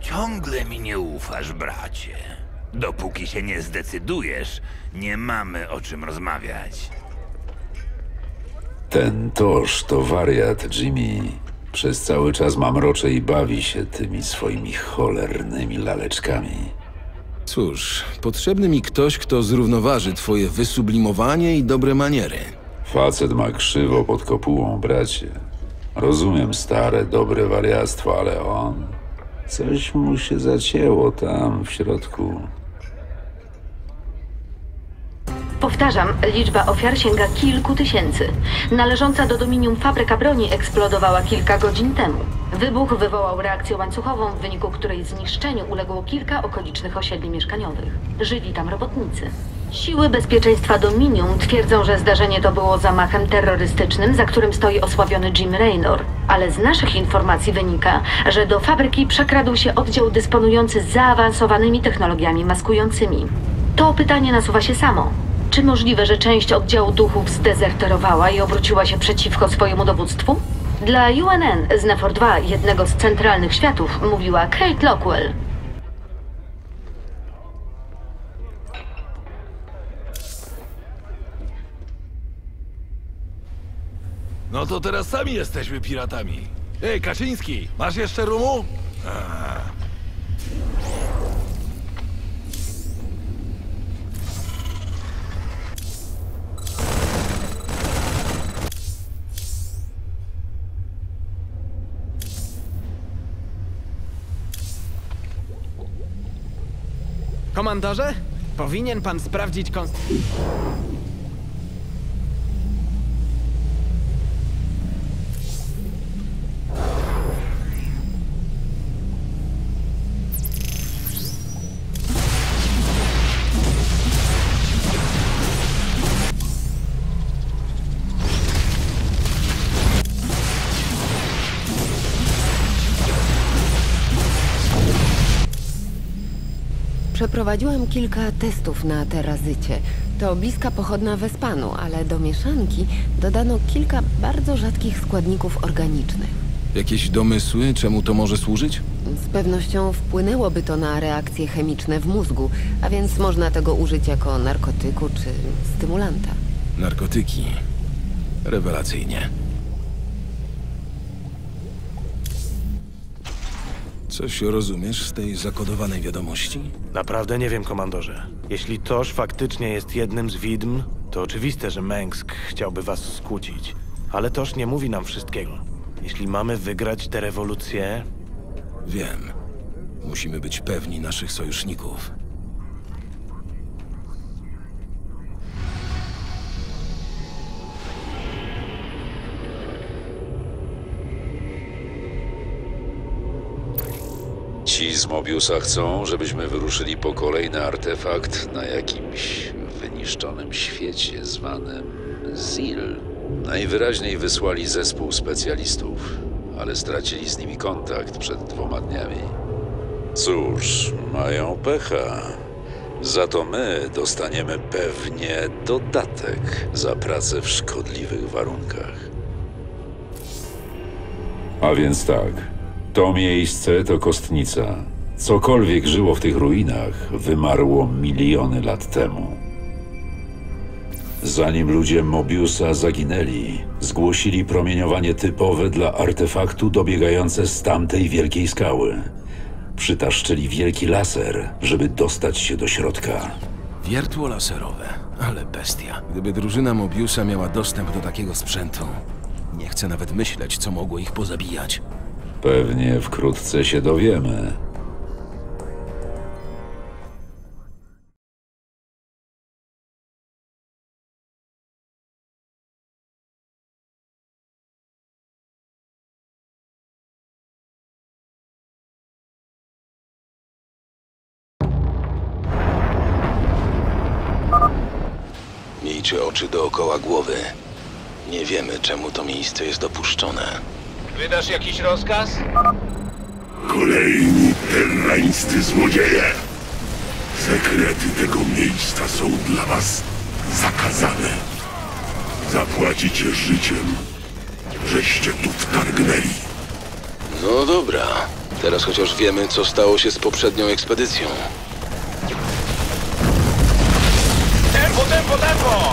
Ciągle mi nie ufasz, bracie. Dopóki się nie zdecydujesz, nie mamy o czym rozmawiać. Ten Tosz to wariat, Jimmy. Przez cały czas mamrocze i bawi się tymi swoimi cholernymi laleczkami. Cóż, potrzebny mi ktoś, kto zrównoważy twoje wysublimowanie i dobre maniery. Facet ma krzywo pod kopułą, bracie. Rozumiem stare, dobre wariactwo, ale on... Coś mu się zacięło tam w środku. Powtarzam, liczba ofiar sięga kilku tysięcy. Należąca do Dominium fabryka broni eksplodowała kilka godzin temu. Wybuch wywołał reakcję łańcuchową, w wyniku której zniszczeniu uległo kilka okolicznych osiedli mieszkaniowych. Żyli tam robotnicy. Siły bezpieczeństwa Dominium twierdzą, że zdarzenie to było zamachem terrorystycznym, za którym stoi osławiony Jim Raynor. Ale z naszych informacji wynika, że do fabryki przekradł się oddział dysponujący zaawansowanymi technologiami maskującymi. To pytanie nasuwa się samo. Czy możliwe, że część oddziału duchów zdezerterowała i obróciła się przeciwko swojemu dowództwu? Dla UNN z Nefor 2, jednego z centralnych światów, mówiła Kate Lockwell. No to teraz sami jesteśmy piratami. Ej, Kaczyński, masz jeszcze rumu? Komandorze? Powinien pan sprawdzić Przeprowadziłam kilka testów na terazycie. To bliska pochodna wespanu, ale do mieszanki dodano kilka bardzo rzadkich składników organicznych. Jakieś domysły, czemu to może służyć? Z pewnością wpłynęłoby to na reakcje chemiczne w mózgu, a więc można tego użyć jako narkotyku czy stymulanta. Narkotyki. Rewelacyjnie. Coś rozumiesz z tej zakodowanej wiadomości? Naprawdę nie wiem, komandorze. Jeśli Tosz faktycznie jest jednym z widm, to oczywiste, że Mengsk chciałby was skłócić. Ale Tosz nie mówi nam wszystkiego. Jeśli mamy wygrać tę rewolucję... Wiem. Musimy być pewni naszych sojuszników. Ci z Mobiusa chcą, żebyśmy wyruszyli po kolejny artefakt na jakimś wyniszczonym świecie zwanym Zil. Najwyraźniej wysłali zespół specjalistów, ale stracili z nimi kontakt przed 2 dniami. Cóż, mają pecha. Za to my dostaniemy pewnie dodatek za pracę w szkodliwych warunkach. A więc tak. To miejsce to kostnica. Cokolwiek żyło w tych ruinach, wymarło miliony lat temu. Zanim ludzie Mobiusa zaginęli, zgłosili promieniowanie typowe dla artefaktu dobiegające z tamtej wielkiej skały. Przytaszczyli wielki laser, żeby dostać się do środka. Wiertło laserowe, ale bestia. Gdyby drużyna Mobiusa miała dostęp do takiego sprzętu, nie chcę nawet myśleć, co mogło ich pozabijać. Pewnie wkrótce się dowiemy. Miejcie oczy dookoła głowy. Nie wiemy, czemu to miejsce jest opuszczone. Wydasz jakiś rozkaz? Kolejni terrańscy złodzieje! Sekrety tego miejsca są dla was zakazane. Zapłacicie życiem, żeście tu wtargnęli. No dobra, Teraz chociaż wiemy, co stało się z poprzednią ekspedycją. Tempo, tempo, tempo!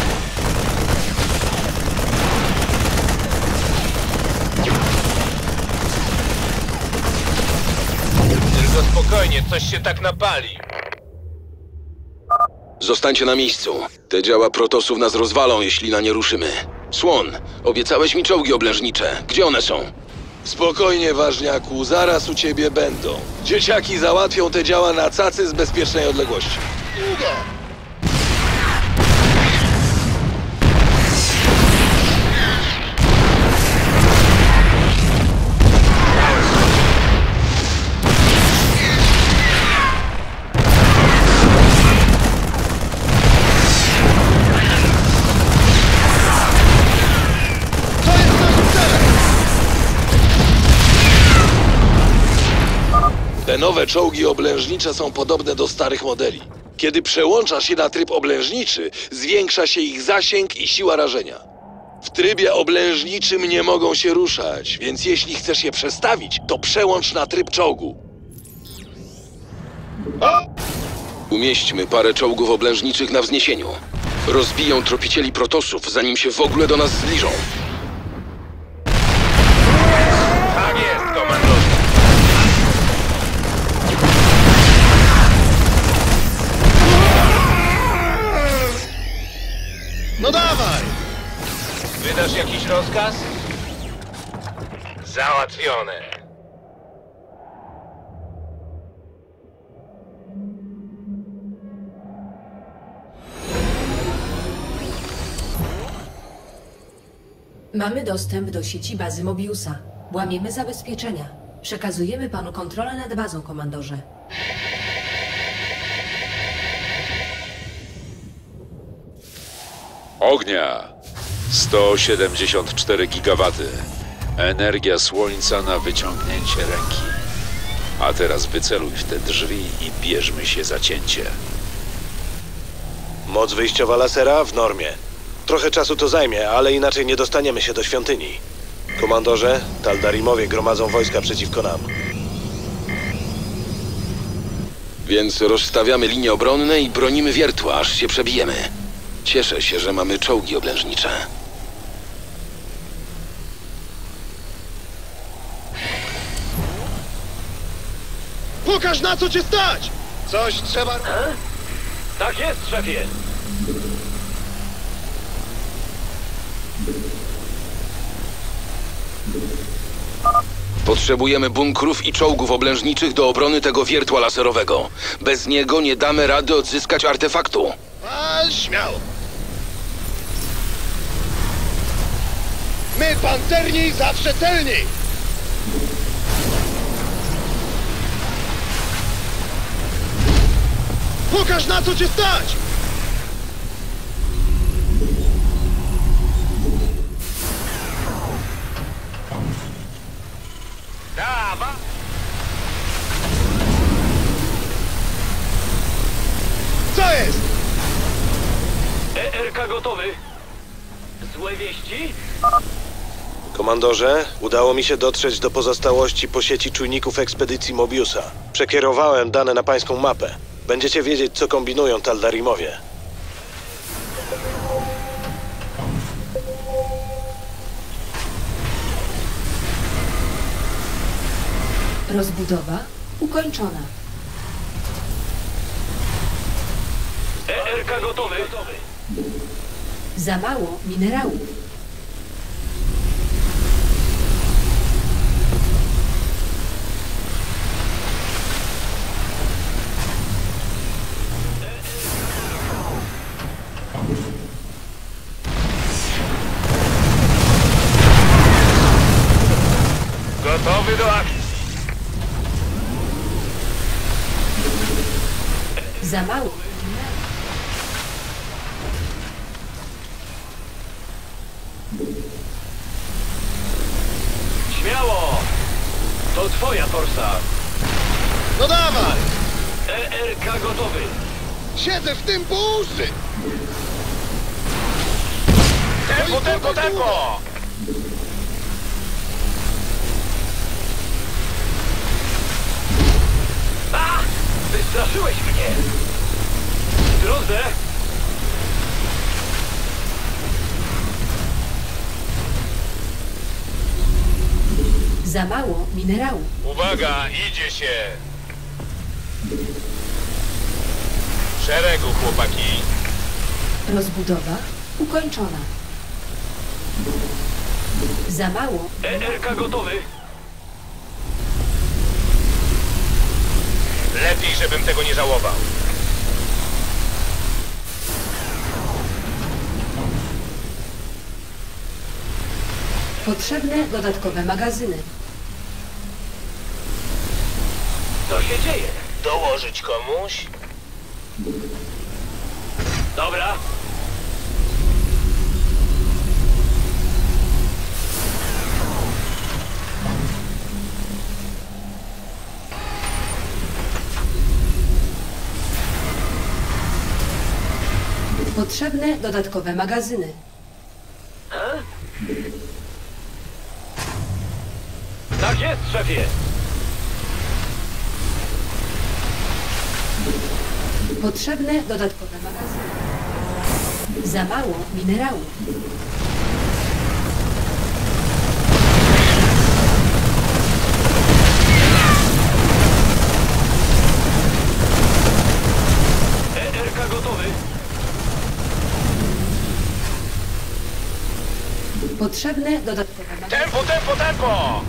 Tylko spokojnie, coś się tak napali. Zostańcie na miejscu. Te działa protosów nas rozwalą, jeśli na nie ruszymy. Słon, obiecałeś mi czołgi oblężnicze. Gdzie one są? Spokojnie, ważniaku, zaraz u ciebie będą. Dzieciaki załatwią te działa na cacy z bezpiecznej odległości. Długo! Te nowe czołgi oblężnicze są podobne do starych modeli. Kiedy przełączasz je na tryb oblężniczy, zwiększa się ich zasięg i siła rażenia. W trybie oblężniczym nie mogą się ruszać, więc jeśli chcesz je przestawić, to przełącz na tryb czołgu. Umieśćmy parę czołgów oblężniczych na wzniesieniu. Rozbiją tropicieli protosów, zanim się w ogóle do nas zbliżą. Tak jest, komandorze. No dawaj! Wydasz jakiś rozkaz? Załatwione. Mamy dostęp do sieci bazy Mobiusa. Łamiemy zabezpieczenia. Przekazujemy panu kontrolę nad bazą, komandorze. Ognia! 174 gigawaty. Energia słońca na wyciągnięcie ręki. A teraz wyceluj w te drzwi i bierzmy się za cięcie. Moc wyjściowa lasera w normie. Trochę czasu to zajmie, ale inaczej nie dostaniemy się do świątyni. Komandorze, Taldarimowie gromadzą wojska przeciwko nam. Więc rozstawiamy linie obronne i bronimy wiertła, aż się przebijemy. Cieszę się, że mamy czołgi oblężnicze. Pokaż, na co cię stać! Coś trzeba... Tak jest, szefie! Potrzebujemy bunkrów i czołgów oblężniczych do obrony tego wiertła laserowego. Bez niego nie damy rady odzyskać artefaktu. Wal śmiało! My pancerni zawsze celni! Pokaż, na co cię stać! Dawa! Co jest? ERK gotowy. Złe wieści? Komandorze, udało mi się dotrzeć do pozostałości po sieci czujników ekspedycji Mobiusa. Przekierowałem dane na pańską mapę. Będziecie wiedzieć, co kombinują Taldarimowie. Rozbudowa ukończona. ERK gotowy. Za mało minerałów. Gotowy do akcji. Za mało. Śmiało! To twoja forsa. No dawaj! ERK gotowy. Siedzę w tym po uszy. Tempo, tempo, tempo! Wystraszyłeś mnie! W drodze! Za mało minerału. Uwaga, idzie się! W szeregu, chłopaki! Rozbudowa ukończona. Za mało. ERK gotowy! Lepiej, żebym tego nie żałował. Potrzebne dodatkowe magazyny. Co się dzieje? Dołożyć komuś? Dobra. Potrzebne dodatkowe magazyny. Tak jest, szefie! Potrzebne dodatkowe magazyny. Za mało minerału. ERK gotowy! Potrzebne dodatkowe magazyny. Tempo, tempo, tempo!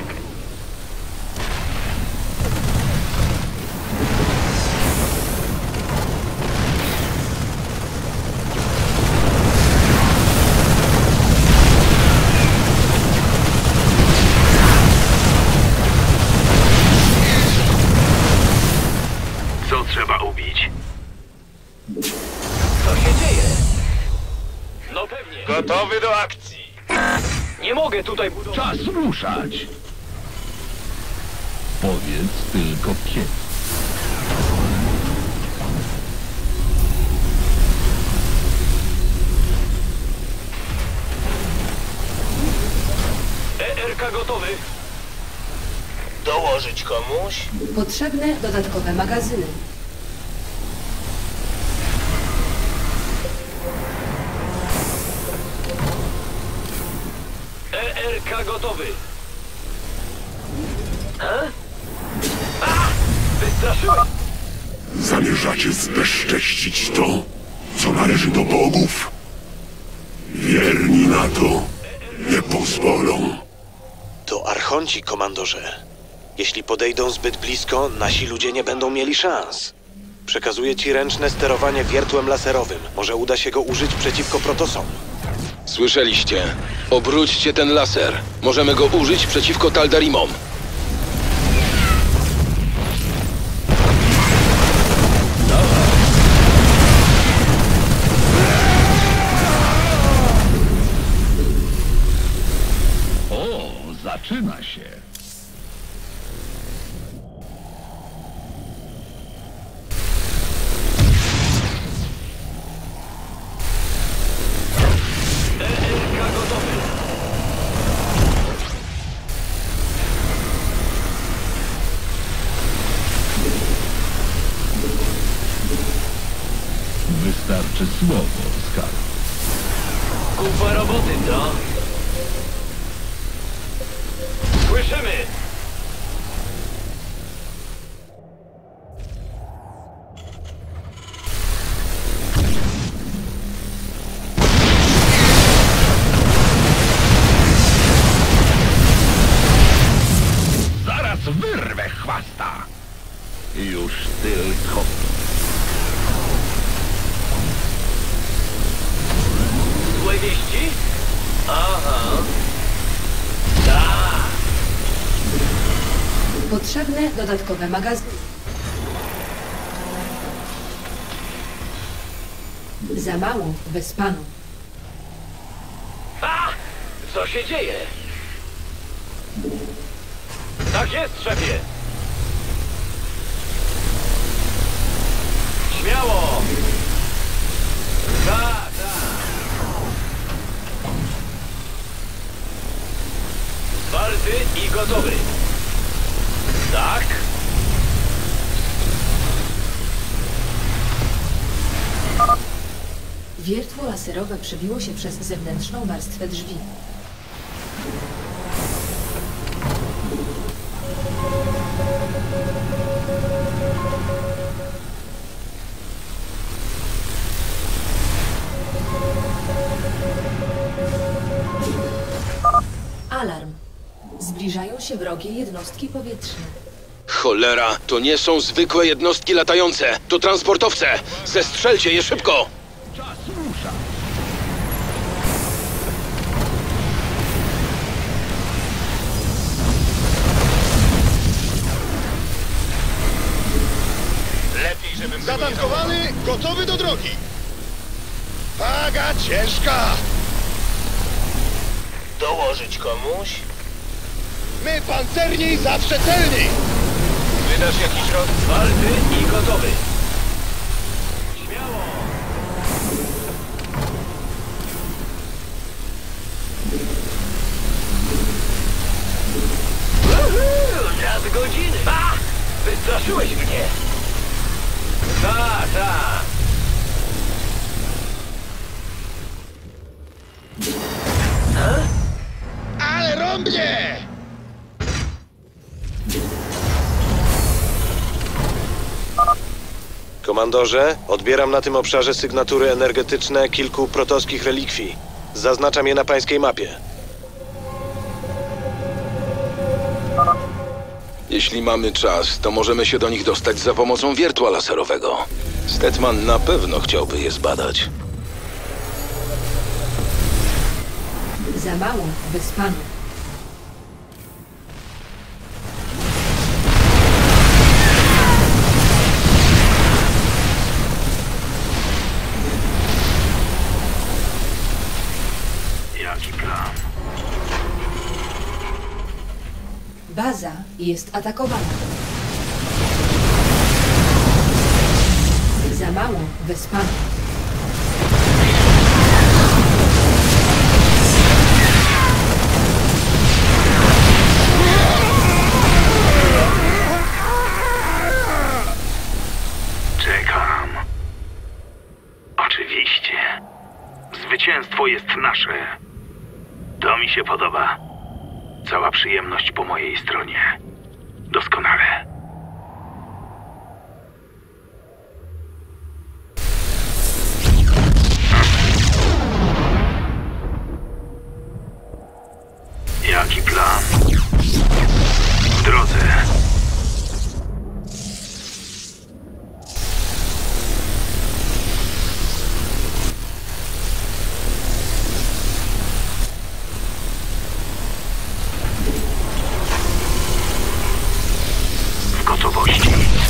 Co trzeba ubić? Co się dzieje? No pewnie. Gotowy do akcji. Nie mogę tutaj budować. Czas ruszać. Powiedz tylko kiedy. ERK gotowy. Dołożyć komuś? Potrzebne dodatkowe magazyny. ERK gotowy. Wystraszyłem! Zamierzacie zbezcześcić to, co należy do bogów? Wierni na to nie pozwolą. To archonci, komandorze. Jeśli podejdą zbyt blisko, nasi ludzie nie będą mieli szans. Przekazuję ci ręczne sterowanie wiertłem laserowym. Może uda się go użyć przeciwko protosom. Słyszeliście? Obróćcie ten laser. Możemy go użyć przeciwko Taldarimom. O, zaczyna się. ERK gotowy. Wystarczy słowo, Skarb. Kupa roboty, co? Słyszymy! Zaraz wyrwę chwasta. Już tylko... Złe wieści? Aha. Tak. Potrzebne dodatkowe magazyny. Za mało bez panu. Co się dzieje? Tak jest, szefie! Śmiało! Tak! Warty i gotowy. Tak? Wiertło laserowe przebiło się przez zewnętrzną warstwę drzwi. Alarm. Zbliżają się wrogie jednostki powietrzne. Cholera, to nie są zwykłe jednostki latające. To transportowce. Zestrzelcie je szybko. Lepiej, żebym... Zatankowany, gotowy do drogi. Waga ciężka. Dołożyć komuś? My pancerni zawsze celni. Wydasz jakiś rok? Walny i gotowy. Śmiało. Nadgodziny. A! Wystraszyłeś mnie. Tak. Ale rąbnie! Komandorze, odbieram na tym obszarze sygnatury energetyczne kilku protoskich relikwii. Zaznaczam je na pańskiej mapie. Jeśli mamy czas, to możemy się do nich dostać za pomocą wiertła laserowego. Stetman na pewno chciałby je zbadać. Za mało wyspany. Jaki plan? Baza jest atakowana. Za mało wyspany. Czekam. Oczywiście. Zwycięstwo jest nasze. To mi się podoba. Cała przyjemność po mojej stronie. Doskonale. Jaki plan? W drodze. W gotowości.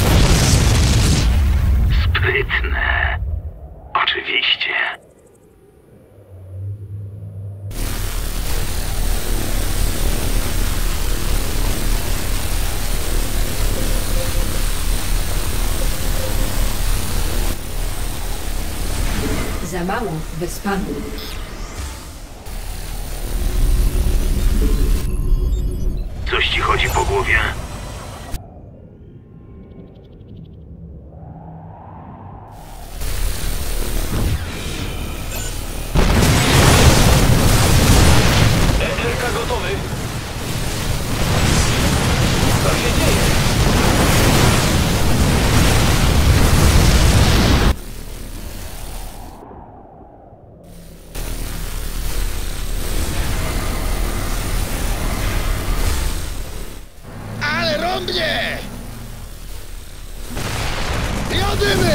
Sprytne. Oczywiście. Za mało wyspany. Coś ci chodzi po głowie? ERK gotowy. Co się dzieje? Ale rąbnie! Jadymy!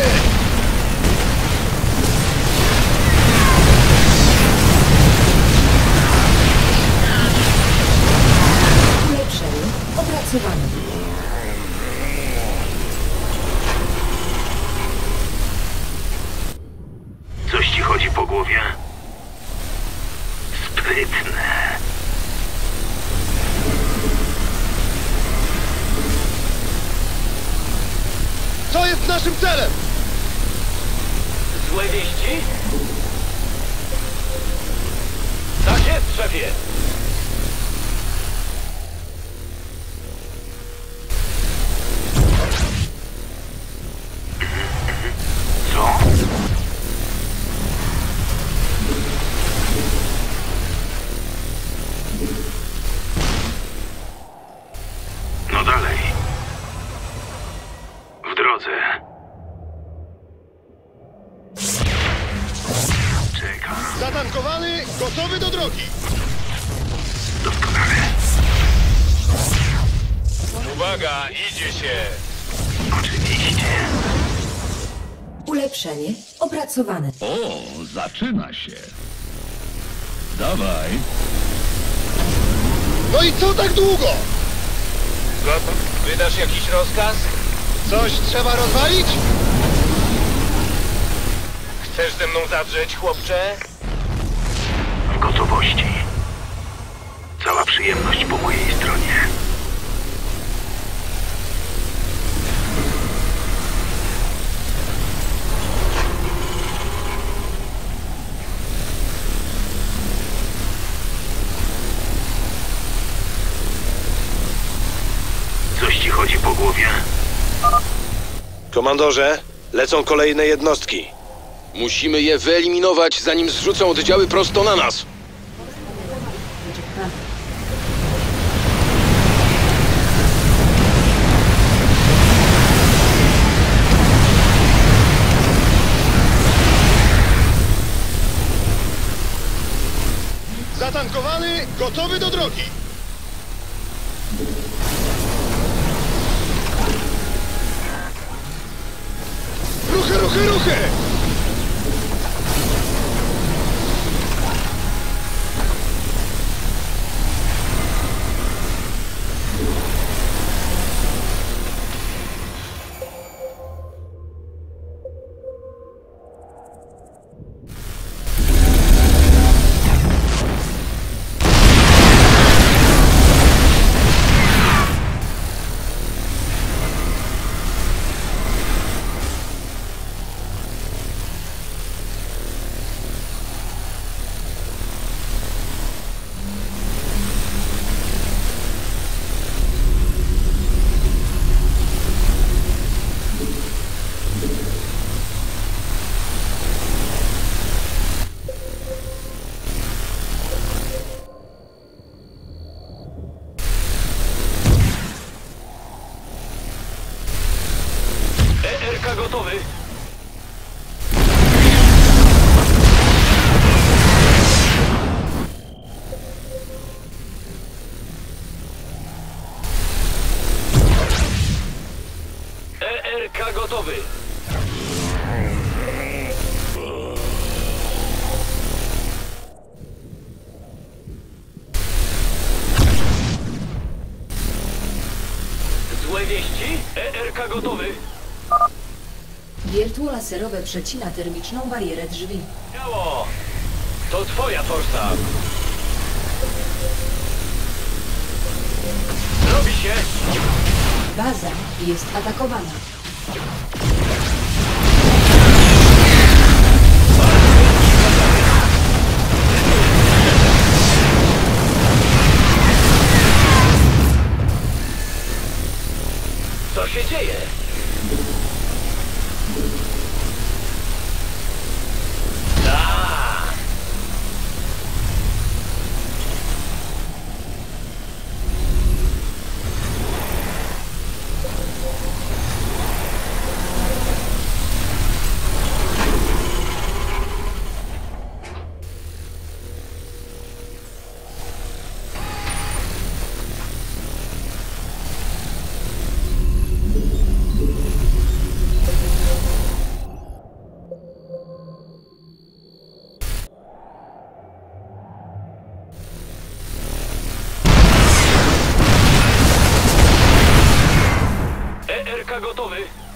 Ulepszenie opracowane. Coś ci chodzi po głowie? Sprytne. Co jest naszym celem? Złe wieści? Tak jest, szefie! Co? drodze. Czekam. Zatankowany, gotowy do drogi. Doskonale. Uwaga, idzie się! Oczywiście. Ulepszenie opracowane. O, zaczyna się. Dawaj. No i co tak długo? Gotów? Wydasz jakiś rozkaz? Coś trzeba rozwalić? Chcesz ze mną zadrzeć, chłopcze? W gotowości. Cała przyjemność po mojej stronie. Coś ci chodzi po głowie? Komandorze, lecą kolejne jednostki. Musimy je wyeliminować, zanim zrzucą oddziały prosto na nas. Zatankowany, gotowy do drogi. Ruchy, ruchy, ruchy! ERK gotowy. ERK gotowy. Złe wieści? ERK gotowy. Wiertło laserowe przecina termiczną barierę drzwi. Biało! To twoja forsa. Robi się! Baza jest atakowana. Co się dzieje? ERK gotowy.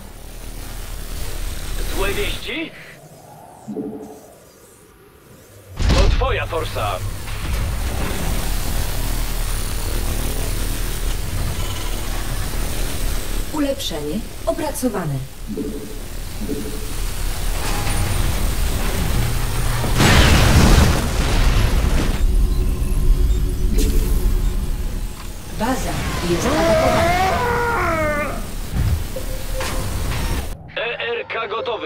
Złe wieści? To twoja forsa. Ulepszenie opracowane. Baza jest atakowana. ERK gotowy.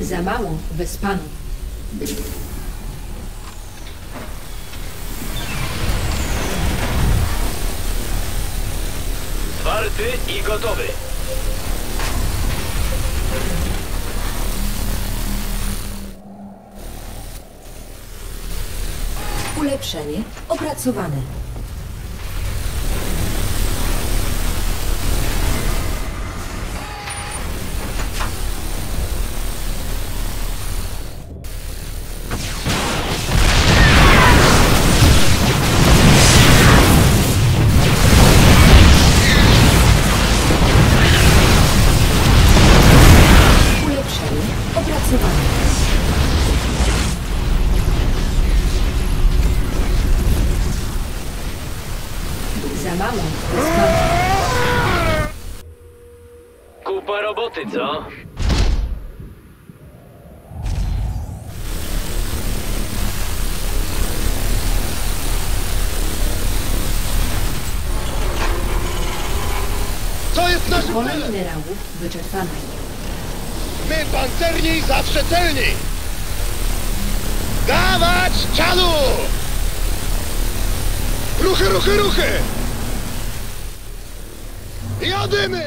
Za mało Wespanów. Zwarty i gotowy. Ulepszenie opracowane. Ulepszenie opracowane. Za mało Wespanów. Kupa roboty, co? Co jest naszym Pole celem? minerałów wyczerpane. My pancerni zawsze celni! Dawać czadu! Ruchy, ruchy, ruchy! Jadymy!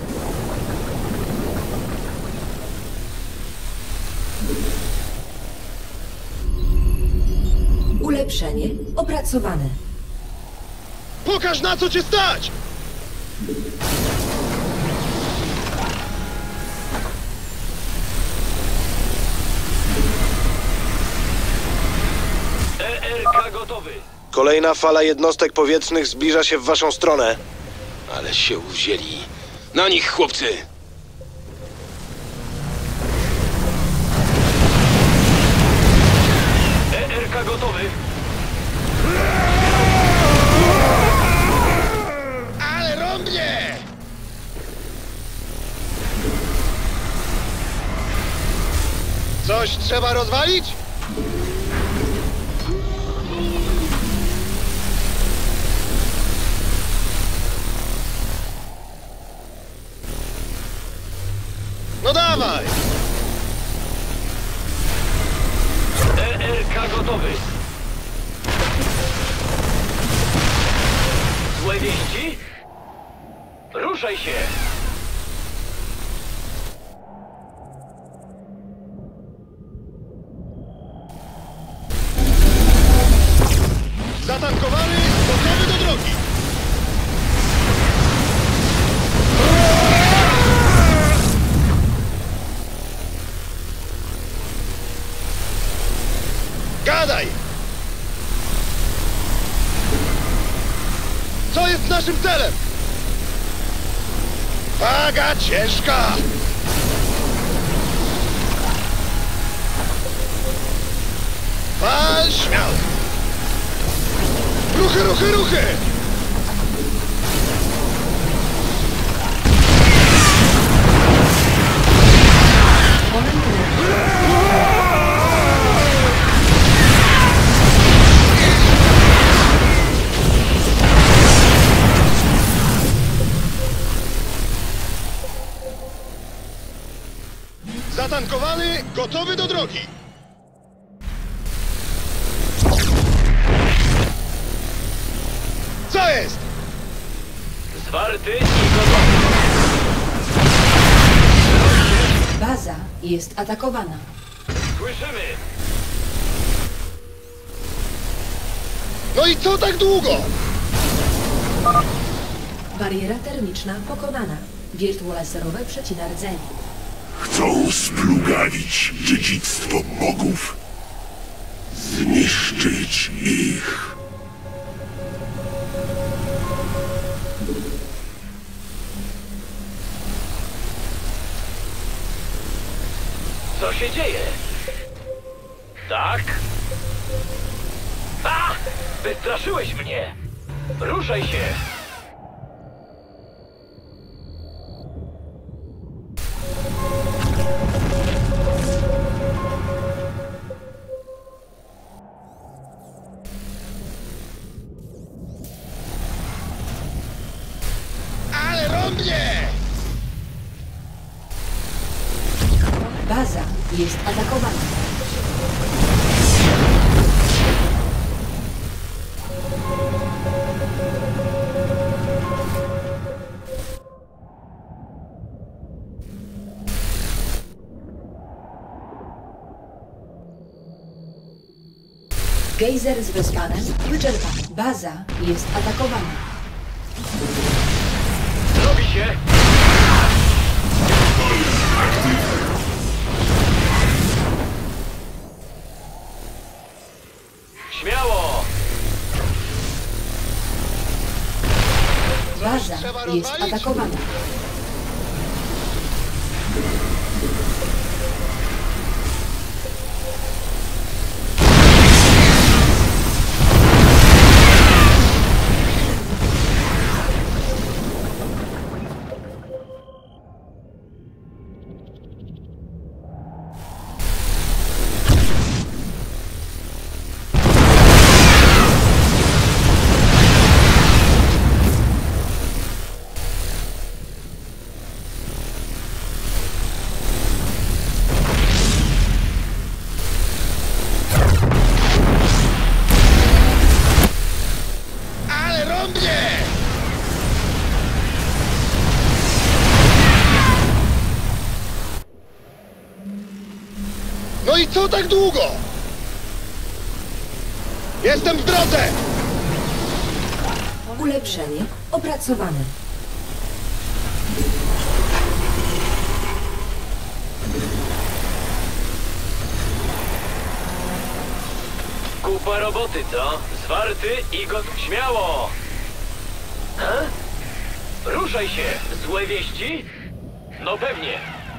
Ulepszenie opracowane. Pokaż, na co cię stać! ERK gotowy. Kolejna fala jednostek powietrznych zbliża się w waszą stronę. Ale się uwzięli. Na nich, chłopcy! ERK gotowy. Ale rąbnie! Coś trzeba rozwalić? No dawaj! ERK gotowy. Złe wieści? Ruszaj się! Zatankowany, gotowy do drogi! Gadaj! Co jest naszym celem? Waga ciężka! Wal śmiało! Ruchy, ruchy, ruchy! Zatankowany, gotowy do drogi! Co jest? Zwarty i gotowy! Baza jest atakowana. Słyszymy! No i co tak długo? Bariera termiczna pokonana. Wiertło laserowe przecina rdzeń. Chcą splugalić dziedzictwo bogów. Zniszczyć ich. Co się dzieje? Tak? A! Wystraszyłeś mnie! Ruszaj się! Baza jest atakowany. Gejzer z Wespanem wyczerpany. Baza jest atakowana. Robi się! Śmiało! Baza jest atakowana. No i co tak długo? Jestem w drodze! Ulepszenie opracowane. Kupa roboty, co? Zwarty i gotów. Śmiało! Ruszaj się! Złe wieści? No pewnie.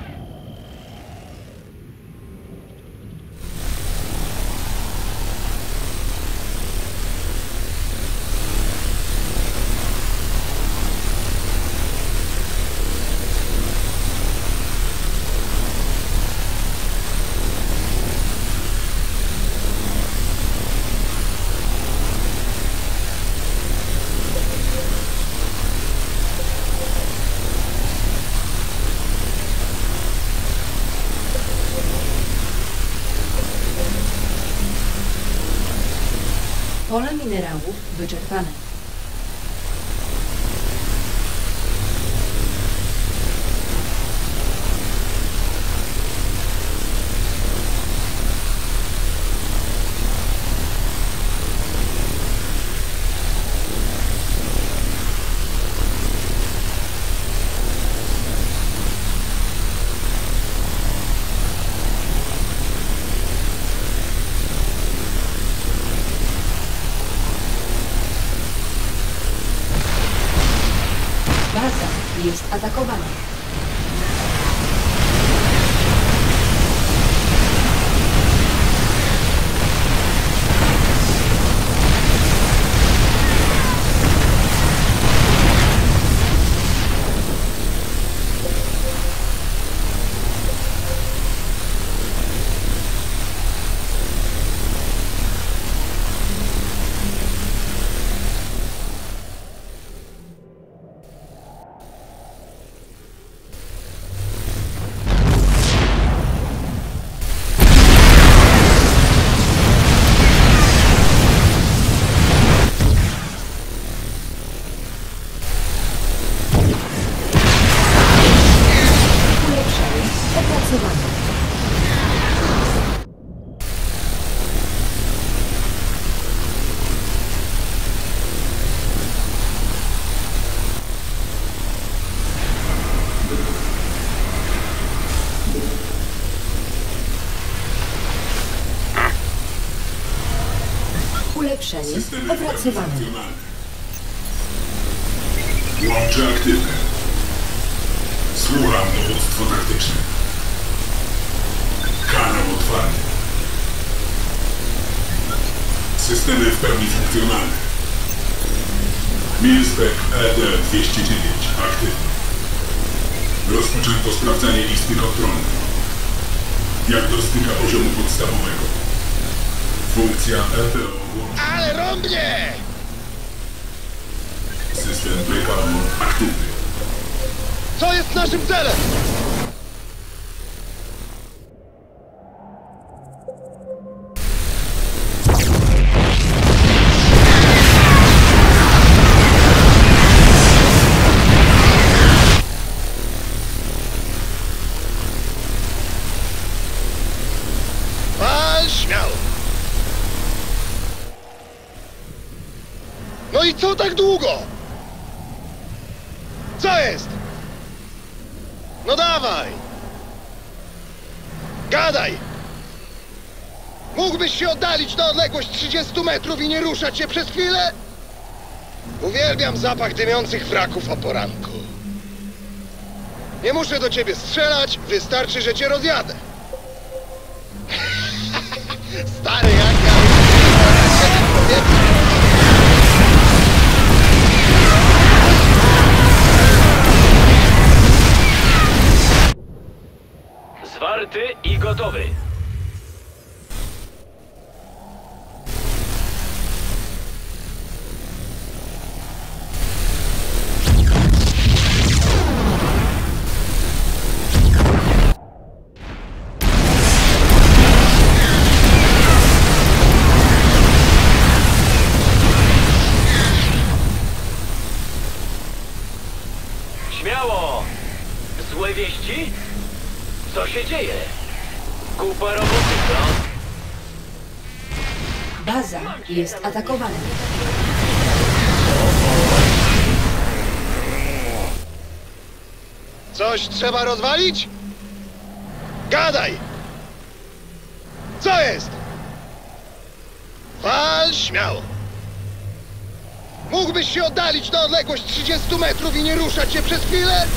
Pole minerałów wyczerpane. Baza jest atakowana. Ulepszenie opracowane. Łącze aktywne. Słucham, dowództwo taktyczne. Kanał otwarty. Systemy w pełni funkcjonalne. Milspec ED-209 aktywny. Rozpoczęto sprawdzanie listy kontrolnej. Jak do styka poziomu podstawowego. Funkcja ETO włączona. Ale rąbnie! System PKO aktywny. Co jest naszym celem? co tak długo? Co jest? No dawaj! Gadaj! Mógłbyś się oddalić na odległość 30 metrów i nie ruszać się przez chwilę? Uwielbiam zapach dymiących wraków o poranku. Nie muszę do ciebie strzelać, wystarczy, że cię rozjadę. Stary jak ja... Zwarty i gotowy. Śmiało! Złe wieści? Co się dzieje? Kupa roboty, co? Baza jest atakowana. Coś trzeba rozwalić? Gadaj! Co jest? Wal śmiało! Mógłbyś się oddalić na odległość 30 metrów i nie ruszać się przez chwilę?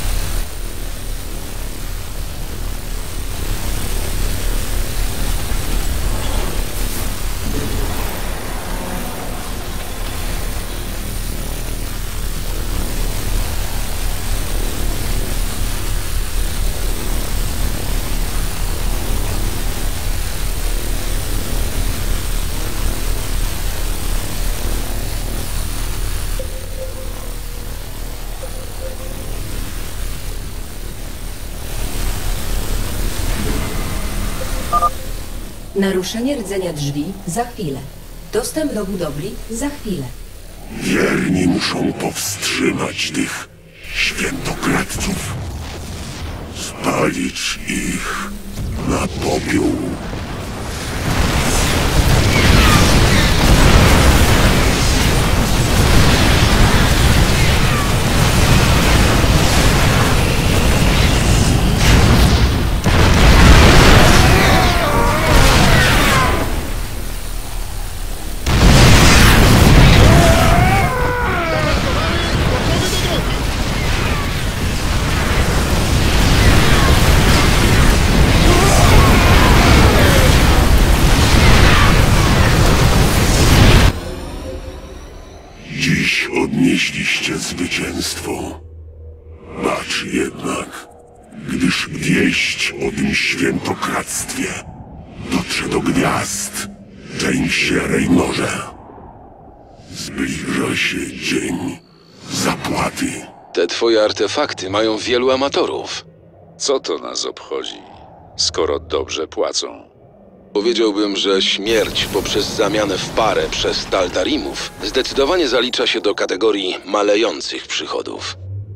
Naruszenie rdzenia drzwi za chwilę. Dostęp do budowli za chwilę. Wierni muszą powstrzymać tych świętokradców. Spalić ich na popiół. Dziś odnieśliście zwycięstwo. Bacz jednak, gdyż wieść o tym świętokradztwie dotrze do gwiazd, Jamesie Raynorze. Zbliża się dzień zapłaty. Te twoje artefakty mają wielu amatorów. Co to nas obchodzi, skoro dobrze płacą? Powiedziałbym, że śmierć poprzez zamianę w parę przez Taldarimów zdecydowanie zalicza się do kategorii malejących przychodów.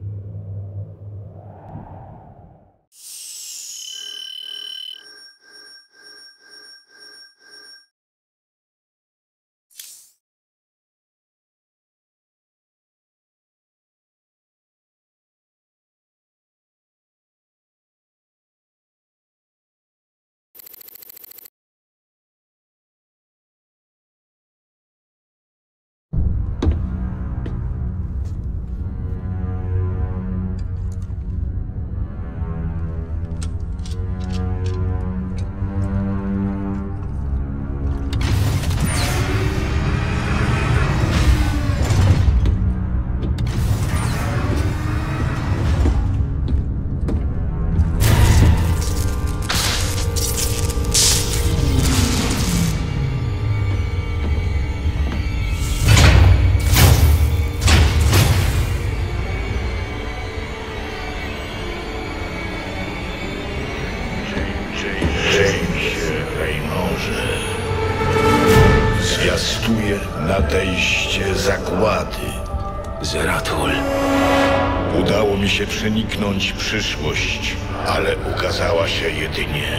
Zwiastuje nadejście zagłady. Zeratul. Udało mi się przeniknąć przyszłość, ale ukazała się jedynie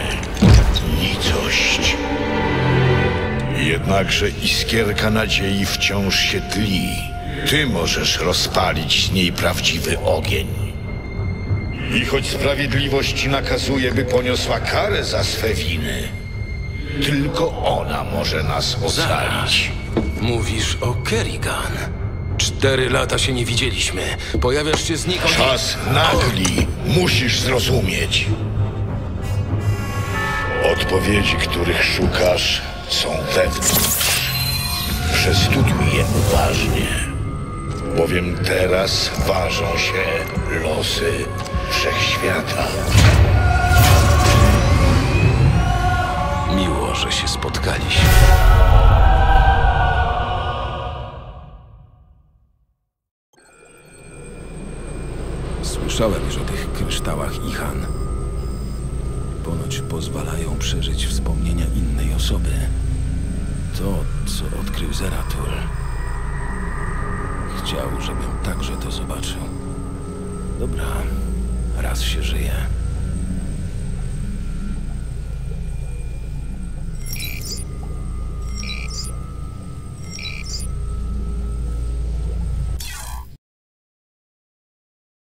nicość. Jednakże iskierka nadziei wciąż się tli ty możesz rozpalić z niej prawdziwy ogień. I choć sprawiedliwość nakazuje, by poniosła karę za swe winy, tylko ona może nas ocalić. Mówisz o Kerrigan. 4 lata się nie widzieliśmy. Pojawiasz się znikąd. Czas nagli, musisz zrozumieć. Odpowiedzi, których szukasz, są wewnątrz. Przestudiuj je uważnie, bowiem teraz ważą się losy wszechświata. Miło, że się spotkaliśmy. Słyszałem już o tych kryształach Ihan. Ponoć pozwalają przeżyć wspomnienia innej osoby. To, co odkrył Zeratul. Chciał, żebym także to zobaczył. Dobra, raz się żyje.